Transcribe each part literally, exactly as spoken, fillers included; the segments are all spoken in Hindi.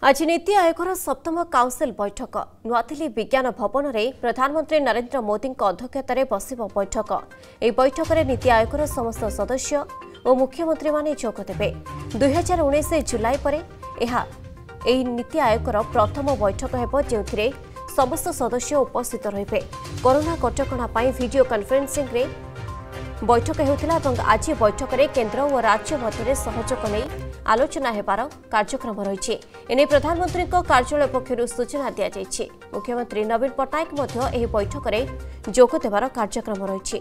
आज नीति आयोगर सप्तम काउंसिल बैठक नुआदिल्ली विज्ञान भवन में प्रधानमंत्री नरेंद्र मोदी अध्यक्षतार बसिब बैठक। यह बैठक में नीति आयोगर समस्त सदस्य और मुख्यमंत्री माने जोग देबे। दुई हजार उन्नीस जुलाई पर यह नीति आयोगर प्रथम बैठक हेबो जेउथिरे समस्त सदस्य उपस्थित रहिबे। कोरोना कटकणा पई वीडियो कॉन्फ्रेंसिंग रे बैठक होता और आज बैठक में केंद्र और राज्य मध्य सहयोग नहीं आलोचना हेबार कार्यक्रम रही। एने प्रधानमंत्री कार्यालय पक्षर सूचना दी जाइए। मुख्यमंत्री नवीन पट्टनायक यह बैठक में जोग देवार कार्यक्रम रही।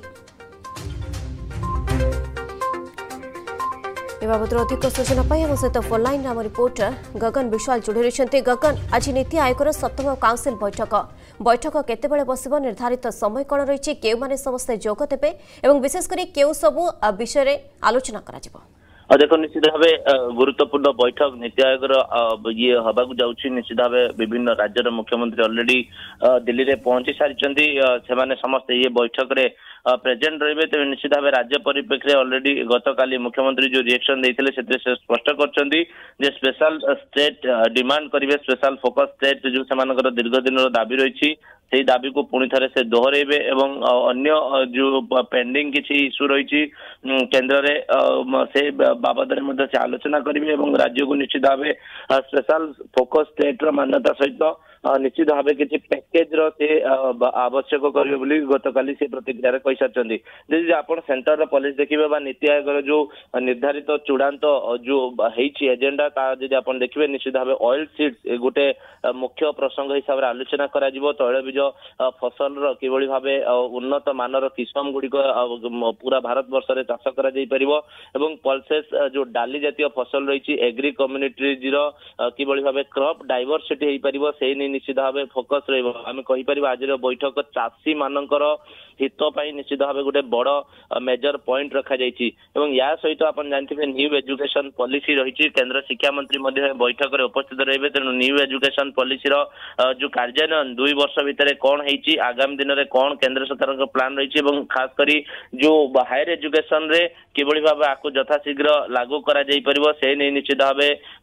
बाबद अधिक सूचना आम सहित फोनलाइन आम रिपोर्टर गगन विश्वाल जोड़ी रही। गगन, आज नीति आयोगर सप्तम काउंसिल बैठक बैठक केतेबेले बसिबो, निर्धारित समय कौन रही, केउ माने समस्ते जोग देबे एवं विशेषकर केउ सबु विषय आलोचना करा जिवो? देखो, निश्चित भाव गुरुत्वपूर्ण बैठक नीति आयोग ये हवा जाऊँगी। निश्चित भाव विभिन्न राज्यर मुख्यमंत्री ऑलरेडी दिल्ली में पहुंची सारी से समस्ते ये बैठक रे प्रेजेंट रहिबे। तेज निश्चित भाव राज्य परिप्रेक्षी ऑलरेडी गतकाली मुख्यमंत्री जो रिएक्शन देते से स्पष्ट कर स्पेशल स्टेट डिमांड करेंगे। स्पेशल फोकस स्टेट जो से दीर्घ दिन दाबी रही से दाबी को पुणी थे से दोहरेबे एवं अन्य जो पेंडिंग किसी इश्यू रही केंद्र रे से बाबद में से आलोचना करेंगे और राज्य को निश्चित भाव स्पेशल फोकस स्टेट मान्यता सहित निश्चित भाव किसी पैकेज रे आवश्यक करेंगे गतकाली से प्रतिक्रिया कही सारी। जदि आप सेंटर पॉलिसी देखिए नीति आयोग जो निर्धारित चूड़ांत जो एजेंडा जदि आप देखिए निश्चित भाव ऑयल सीड्स गोटे मुख्य प्रसंग हिसाब से आलोचना करा तैलबीज फसल किभली भाव उन्नत मानर किस्म गुड़िक पूरा भारत वर्ष में चाष कर पल्सेस जो डाली जातीय फसल रही एग्री कम्युनिटी किभली भाव क्रॉप डाइवर्सिटी हो पार से निश्चित भाव फोकस रही कहीपर। आज बैठक चाषी मानकर हित निश्चित भाव गोटे बड़ मेजर पॉइंट रखा जाइए। या सहित आप जानते न्यू एजुकेशन पॉलिसी रही केंद्र शिक्षा मंत्री बैठक में उपस्थित रहे। तेणु न्यू एजुकेशन पॉलिसी जो कार्यान्वयन दुई वर्ष भितर कौन होती आगामी दिन में कौन केंद्र सरकार प्लान रही खास करी जो हायर एजुकेशन रे किभली भाव आपको यथाशीघ्र लागू करा जाई परिबो से नहीं निश्चित भाव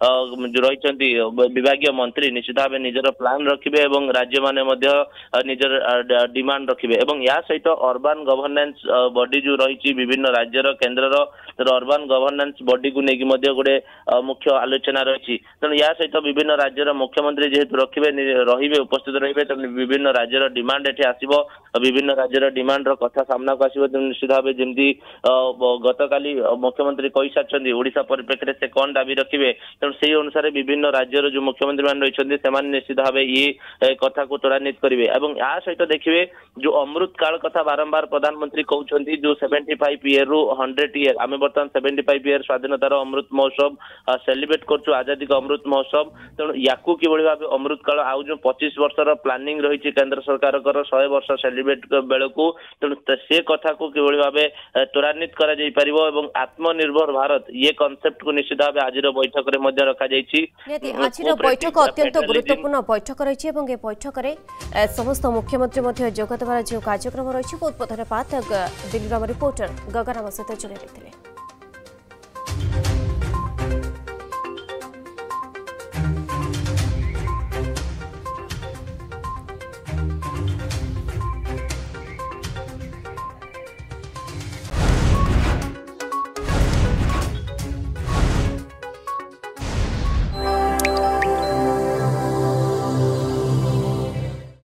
रही विभागीय मंत्री निश्चित भाव निजर प्लान रखिबे और राज्य माने मध्य निजर डिमांड रखिबे। या सहित अर्बान गवर्नेंस बॉडी जो रही विभिन्न राज्यर केंद्र अर्बान गवर्नेंस बॉडी को लेकिन गोटे मुख्य आलोचना रही। तेणु या सहित विभिन्न राज्यर मुख्यमंत्री जेहेतु रखिबे रहिबे उपस्थित रहिबे तेणु विभिन्न राज्यर डिमांड एठी आसीबो। विभिन्न राज्यर डिमांड रो कथा सामना को आसीबो। तेणु निश्चित भाव जमती गतकाली मुख्यमंत्री कही सारी ओडिशा परिप्रेक्षी से कौन दाबी रखिबे तेणु से अनुसार विभिन्न राज्यर जो मुख्यमंत्री मान रही से निश्चित भाव ये कथा को त्वरान्वित करेंगे। और या सहित देखिए जो अमृत काल कथा बारंबार प्रधानमंत्री कहते जो सेवेन्टी फाइव इयर रु हंड्रेड इयर आम बर्तमान सेवेन्टी फाइव इयर स्वाधीनतार अमृत महोत्सव सेलिब्रेट करूँ आजादी का अमृत महोत्सव। तेणु या किभली भाव अमृत काल आउ जो पच्चीस वर्षर प्लानिंग रही केंद्र सरकार शहे वर्ष सेलिब्रेट बेलू तेणु से कथा को किभली भाव त्वरान्वित करा जाई परिबो और आत्मनिर्भर भारत ये कॉन्सेप्ट को निश्चित भाव आज बैठक में रखा जाइए। आज बैठक अत्यंत गुरुत्वपूर्ण बैठक रही है। बैठक में समस्त मुख्यमंत्री जोग देवार जो कार्यक्रम रही। बहुत बहुत धन्यवाद दिल्ली रिपोर्टर गगन सहित जोड़ी रही।